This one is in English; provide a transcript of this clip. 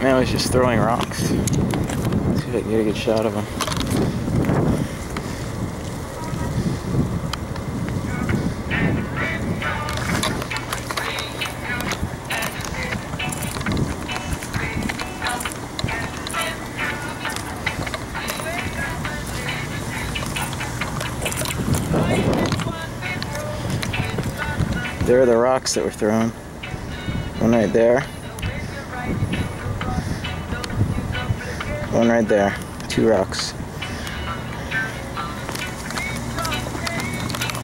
Man was just throwing rocks. Let's see if I can get a good shot of him. There are the rocks that were thrown. One right there. One right there. 2 rocks.